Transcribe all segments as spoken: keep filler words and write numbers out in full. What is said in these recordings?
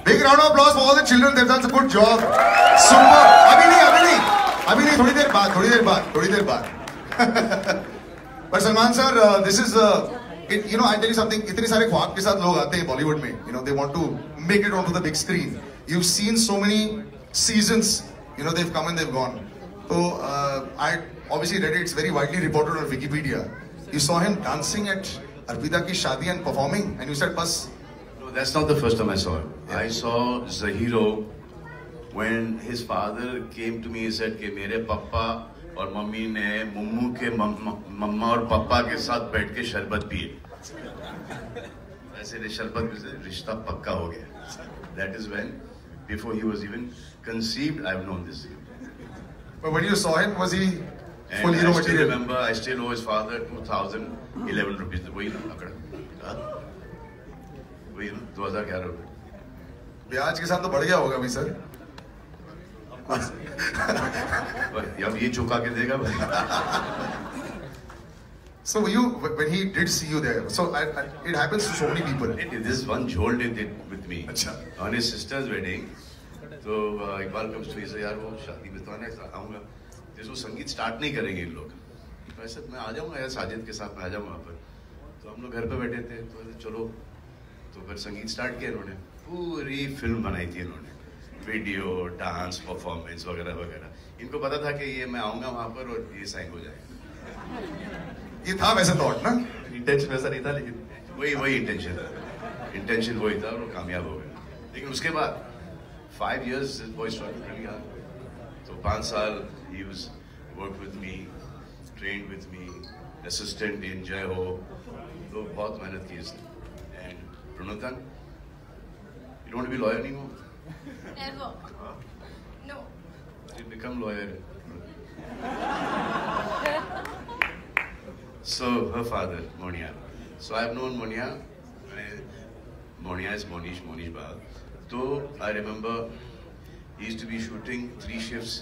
Big round of applause for all the children. They've done a good job. Super. अभी नहीं, अभी नहीं, अभी नहीं. थोड़ी देर बाद, थोड़ी देर बाद, थोड़ी देर बाद. But Salman sir, uh, this is, uh, it, you know, I tell you something. इतने सारे ख्वाब के साथ लोग आते हैं Bollywood में. You know, they want to make it onto the big screen. You've seen so many seasons. You know, they've come and they've gone. So uh, I obviously read it. It's very widely reported on Wikipedia. You saw him dancing at Arpita ki shadi and performing, and you said, "Bas." No, that's not the first time I saw him. Yeah. I saw Zahiro when his father came to me. He said, "कि मेरे पापा और mummy ने मुम्मू के मम्मा और पापा के साथ बैठ के शरबत पिए." ऐसे शरबत से रिश्ता पक्का हो गया. That is when, before he was even conceived, I've known this. But when you saw him, was he full and hero I material? still remember, I still owe his father two thousand eleven rupees. वही ना अकड़, वही ना दो हजार ग्यारह रुपए. ब्याज के साथ तो बढ़ गया होगा भी सर. अब ये चुका के देगा भाई. So you, when he did see you there, so I, I, it happens to so many people. It, this one Joel did it with me. अच्छा. On his sister's wedding. तो Iqbal comes to me say यार वो शादी में तो आने आऊँगा. जिसको संगीत स्टार्ट नहीं करेंगे इन लोग. वैसे मैं आ जाऊँगा यार साजिद के साथ मैं आ जाऊँगा वहाँ पर. तो हम लोग घर पे बैठे थे तो चलो तो फिर संगीत स्टार्ट किया इन्होंने. पूरी फिल्म बनाई थी इन्होंने. वीडियो, डांस, परफॉर्मेंस वगैरह वगैरह. इनको पता था कि ये मैं आऊँगा वहाँ पर और ये साइन हो जाएगा. ये था वैसे थॉट ना. इंटेंशन वैसा नहीं था लेकिन वही वही इंटेंशन था. इंटेंशन वही था और वो कामयाब हो गया. लेकिन उसके बाद five years this boy started really hard. So पांच साल he was worked with me, trained with me, assistant in Jai Ho. तो बहुत मेहनत की इसने. And Pranuthan, you don't want to be lawyer anymore? Never. Huh? No. You become lawyer. So her father, Monia. So I've known Monia. Monia is Monish, Monish Bahal. So I remember he used to be shooting three shifts.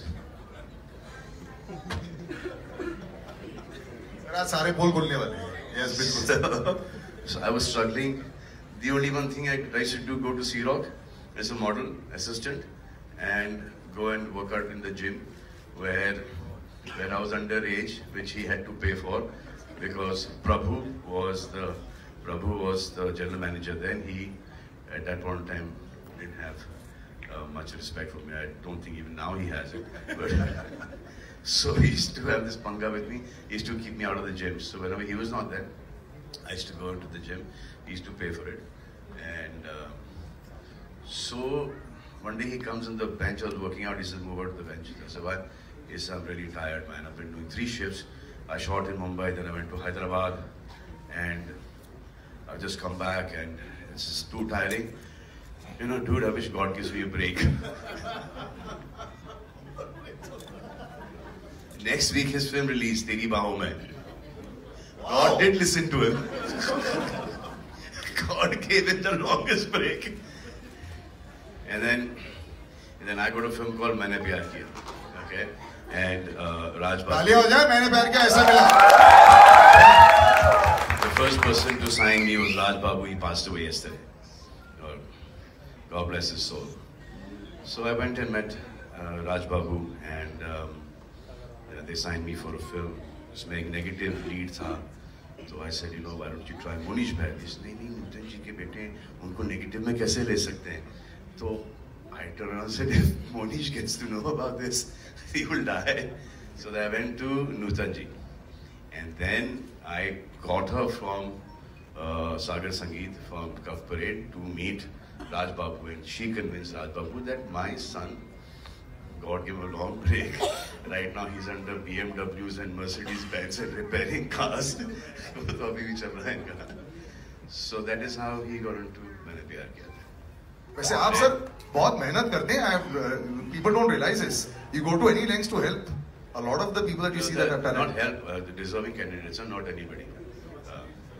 सारे बोल बोलने वाले. Yes, बिल्कुल. So I was struggling. The only one thing I, I should do, go to Sea Rock as a model assistant and go and work out in the gym where where I was underage, which he had to pay for because Prabhu was the Prabhu was the general manager then. He at that point in time didn't have uh, much respect for me. I don't think even now he has it. But so he used to have this panga with me. He used to keep me out of the gym. So whenever he was not there, I used to go into the gym. He used to pay for it. And uh, so one day he comes on the bench. I was working out. He says, "Move out to the bench." I said, "Why?" He said, "I'm really tired, man. I've been doing three shifts. I shot in Mumbai, then I went to Hyderabad, and I've just come back, and it's just too tiring. You know, dude, I wish God gives me a break." Next week, his film released, Teri Baahon Mein. God did listen to him. God gave him the longest break. And then, and then I got a film called Maine Pyar Kiya. Okay? And uh, Raj Babu. तालियां हो जाए, मैंने प्यार किया ऐसा मिला. The first person to sign me was Raj Babu. He passed away yesterday. Uh, God bless his soul. So I went and met uh, Raj Babu, and um, they signed me for a film. उसमें एक negative lead था. So I said, you know, why don't you try Monish Bhai? He said, नहीं नहीं, नूतन जी के बेटे उनको negative में कैसे ले सकते हैं? So I turned around and said, if Monish gets to know about this, he will die. So I went to Newton ji. And then I got her from uh, Sagar Sangeet, from Kaf Parade, to meet Raj Babu. And she convinced Raj Babu that my son, God gave him a long break. Right now he's under B M Ws and Mercedes Benz and repairing cars. So that is how he got into Maine Pyar Kiya. वैसे आप sir बहुत मेहनत करते हैं. People don't realize this. You go to any lengths to help. A lot of the people that you No, see that have talent. not help, uh, the deserving candidates are not anybody. Uh,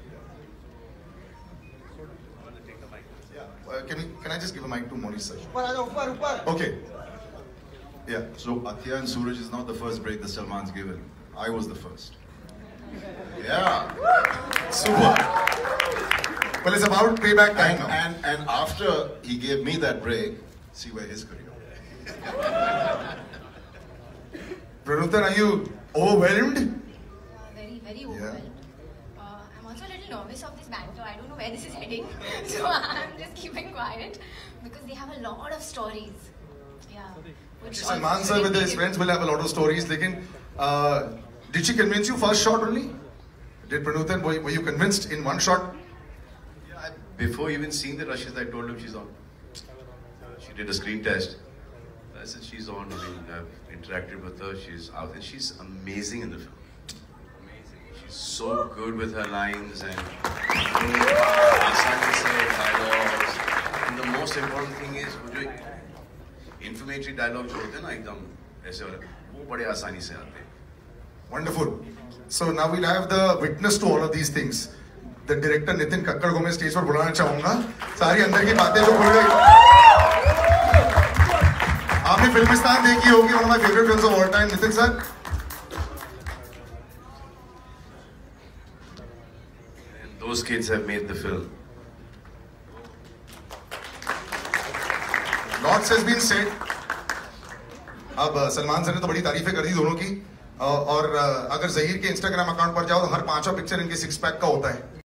Uh, can we, can I just give a mic to Monish sir? ऊपर आ जाओ, ऊपर ऊपर. Okay. Yeah. So Athiya and Suraj is not the first break that Salman's given. I was the first. Yeah. Super. Well, it's about payback time And, now. and, and after he gave me that break, see where his career went. Pranutan, are you overwhelmed? Uh, very, very overwhelmed. Uh, I'm also a little nervous of this banter. I don't know where this is heading. So I'm just keeping quiet because they have a lot of stories. Yeah. which Salman also sir with really his give- friends will have a lot of stories. Lekin, uh, did she convince you first shot only? Did Pranutan, were, were you convinced in one shot? Yeah, I, before even seeing the rushes, I told him she's on. She did a screen test. I said she's on. I mean, I've interacted with her. She's out, and she's amazing in the film. Amazing. She's so good with her lines and आसानी से dialogues. And the most important thing is वो जो inflammatory dialogue जो होते हैं ना एकदम ऐसे वाले वो बड़े आसानी से आते हैं. Wonderful. So now we'll have the witness to all of these things. The director Nitin Kakkad को मैं स्टेज पर बुलाना चाहूंगा. सारी अंदर की बातें जो खुल गई. आपने फिल्मिस्तान देखी होगी, one of my favorite films of all time. Nitin sir. And those kids have made the film. Lots has been said. अब सलमान सर ने तो बड़ी तारीफें कर दी दोनों की. और अगर जहीर के इंस्टाग्राम अकाउंट पर जाओ तो हर पांचवा पिक्चर इनके सिक्स पैक का होता है.